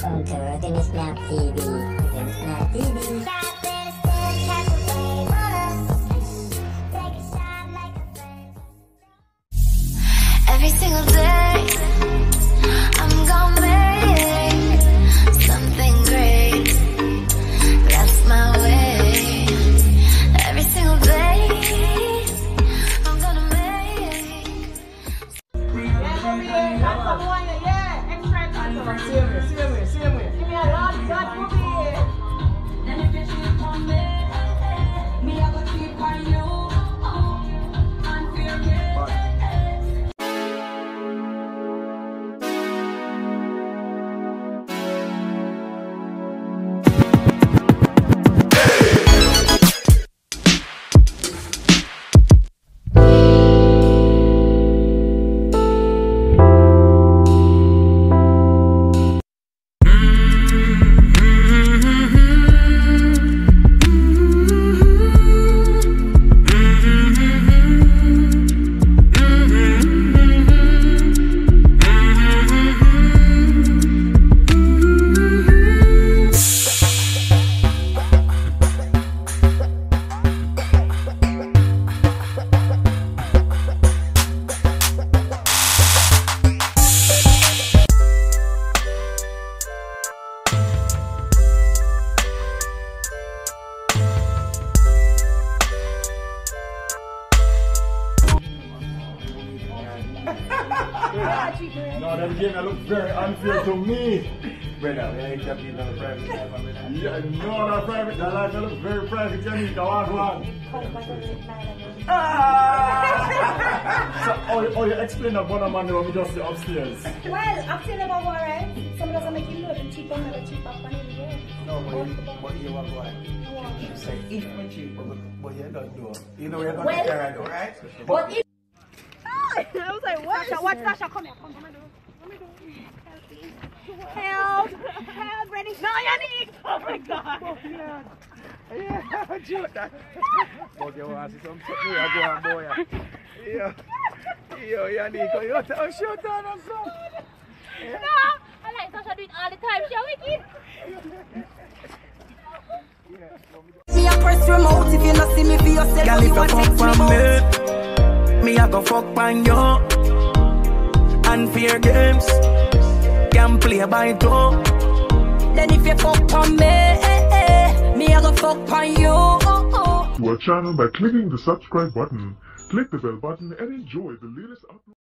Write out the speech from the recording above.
Welcome to RoszeenieSnap TV. RoszeenieSnap TV. Every single day, I'm gonna make something great. That's my way. Every single day, I'm gonna make. Same way. Give me a lot, God, put me here. Then if you cheat on me, me I go cheat on you. And fear me. No, that game that looks very unfair to me. Brother, we ain't kept in a private life. Yeah, no, that private, that life that looks very private. Yanique, I want one. So, you explain that one man when we just see upstairs. Well, upstairs never go right. Some doesn't make you know the cheap on the cheap up on it. No, but you want one. Say if we cheap, but you don't do it. You know you're going to carry it, right? But if I was like, what? Sasha, watch Sasha. Come here. Come on. Let me do. Help. Help. Ready? No, Yanique. Oh my God. Yeah, joke that. But you want to see some stuff you go on, boy. Yeah. Yo, Yanique, you tell shoot on us. No, I like Sasha do it all the time. She wicked. Me a press remote if you not see me for yourself. Girl, if you fuck from me a go fuck on you. And fear games can play by two. Then if you fuck on me a go fuck on you. To our channel by clicking the subscribe button. Click the bell button and enjoy the latest uploads.